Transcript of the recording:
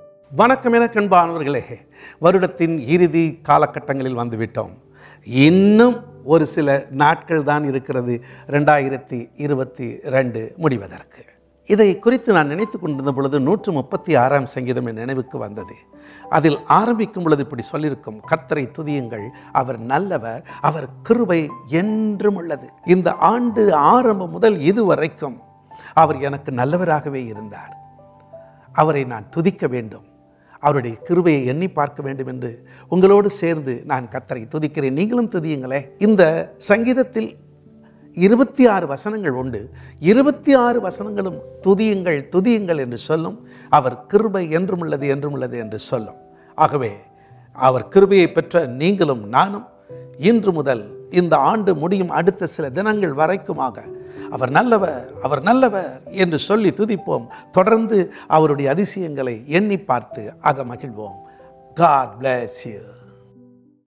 வணக்கம் என கண்பானவர்களே, வருடத்தின் இறுதி காலகட்டங்களில் வந்துவிட்டோம். இன்னும் ஒரு சில நாட்கள் தான் இருக்கிறது 2022 முடிவதற்கு. இதை குறித்து நான் நினைத்து கொண்டிருந்த பொழுது 136ஆம் சங்கீதம் என் நினைவுக்கு வந்தது. அதில் ஆரம்பிக்கும் பொழுது இப்படி சொல்லியிருக்கும், கர்த்தரை துதியுங்கள், அவர் நல்லவர், அவர் கிருபை என்றும் உள்ளது. இந்த ஆண்டு ஆரம்பம் முதல் இதுவரைக்கும் அவர் எனக்கு நல்லவராகவே இருந்தார். அவரை நான் துதிக்க வேண்டும், அவருடைய கிருபையை எண்ணி பார்க்க வேண்டும் என்று உங்களோடு சேர்ந்து நான் கர்த்தரை துதிக்கிறேன். நீங்களும் துதியுங்களே. இந்த சங்கீதத்தில் 26 வசனங்கள் உண்டு. 26 வசனங்களும் துதியுங்கள் துதியுங்கள் என்று சொல்லும். அவர் கிருபை என்றும் உள்ளது என்றும் உள்ளது என்று சொல்லும். ஆகவே அவர் கிருபையை பெற்ற நீங்களும் நானும் இன்று முதல் இந்த ஆண்டு முடியும் அடுத்த சில தினங்கள் வரைக்குமாக அவர் நல்லவர், அவர் நல்லவர் என்று சொல்லி துதிப்போம். தொடர்ந்து அவருடைய அதிசயங்களை எண்ணி பார்த்து மகிழ்வோம். God bless you.